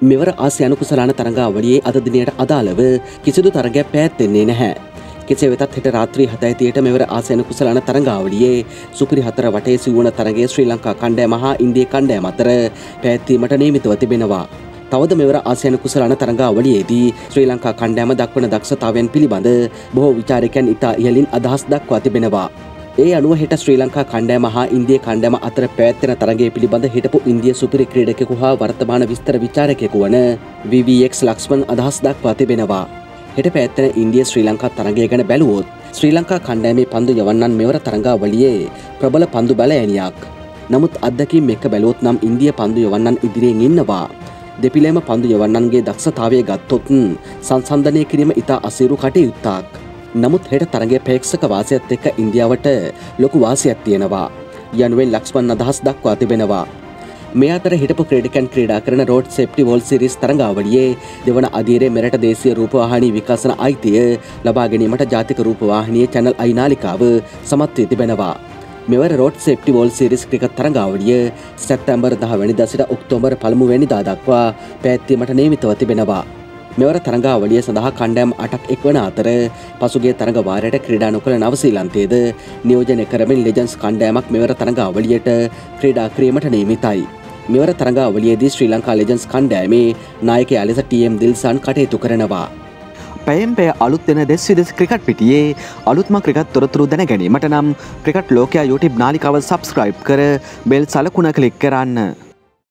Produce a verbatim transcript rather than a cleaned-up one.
මෙවර ආසියානු කුසලාන තරඟාවලියේ අද දිනයට අදාළව කිසිදු තරගයක් පැවැත්වෙන්නේ නැහැ. කෙසේ වෙතත් හෙට රාත්‍රී හතයි තිහට මෙවර ආසියානු කුසලාන තරඟාවලියේ සුපිරි හතර වටේ සිවුවන තරගයේ ශ්‍රී ලංකා කණ්ඩායම හා ඉන්දියා කණ්ඩායම අතර පැවැත්වීමට නියමිතව තිබෙනවා. තවද මෙවර ආසියානු කුසලාන තරඟාවලියේදී ශ්‍රී ලංකා කණ්ඩායම දක්වන දක්ෂතාවයන් පිළිබඳ බොහෝ විචාරකයන් ඉතා ඉහළින් අදහස් දක්වා තිබෙනවා. ඒ අනුව හෙට ශ්‍රී ලංකා කණ්ඩායම හා ඉන්දියා කණ්ඩායම අතර පැවැත්වෙන තරගය පිළිබඳ හිටපු ඉන්දියා සුපිරි ක්‍රීඩකයෙකු හා වර්තමාන විස්තර විචාරකයෙකු වන වී වී එක්ස් ලක්ෂ්මන් අදහස් දක්වා තිබෙනවා. හෙට පැවැත්වෙන ඉන්දියා ශ්‍රී ලංකා තරගය ගැන බැලුවොත් ශ්‍රී ලංකා කණ්ඩායමේ පන්දු යවන්නන් මෙවර තරඟාවලියේ ප්‍රබල පන්දු බලයනියක්. නමුත් අත්දැකීම් එක්ක බැලුවොත් නම් ඉන්දියා පන්දු යවන්නන් ඉදිරියෙන් ඉන්නවා. දෙපිළේම පන්දු යවන්නන්ගේ දක්ෂතාවය ගත්තොත් සංසන්දනය කිරීම ඉතා අසීරු කටයුත්තක්. නමුත් හෙට තරගයේ ප්‍රේක්ෂක වාසියත් එක්ක ඉන්දියාවට ලොකු වාසියක් තියෙනවා යනුවෙන් ලක්ෂ්මන් අදහස් දක්වා තිබෙනවා. මේ අතර හිටපු ක්‍රීඩකයන් ක්‍රීඩා කරන රෝඩ් සේෆ්ටි වර්ල්ඩ් සීරීස් තරඟාවලියේ දෙවන අදියරේ මෙරට දේශීය රූපවාහිනී විකාශන අයිතිය ලබා ගැනීමට ජාතික රූපවාහිනියේ channel I නාලිකාව සමත් වී තිබෙනවා. මෙවර road safety world series cricket තරඟාවලිය සැප්තැම්බර් දහ වෙනිදා සිට ඔක්තෝබර් පළමු වෙනිදා දක්වා පැවැත්වීමට නියමිතව තිබෙනවා. මෙවර තරඟාවලිය සඳහා කණ්ඩායම් අටක් එක්වන අතර පසුගිය තරඟ වාරයට ක්‍රීඩා නොකළ නවසීලන්තයේද නියෝජනය කරමින් ලෙජන්ස් කණ්ඩායමක් මෙවර තරඟාවලියට ක්‍රීඩා කිරීමට නියමිතයි. මෙවර තරඟාවලියේදී ශ්‍රී ලංකා ලෙජන්ස් කණ්ඩායමේ නායකයා ලෙස ටී එම් දිල්සන් කටයුතු කරනවා. පැයෙන් පැය අලුත් වෙන දෙස් විදෙස් ක්‍රිකට් පිටියේ අලුත්ම ක්‍රිකට් තොරතුරු දැන ගැනීමට නම් ක්‍රිකට් ලෝකයා YouTube නාලිකාව සබ්ස්ක්‍රයිබ් කර බෙල් සලකුණ ක්ලික් කරන්න.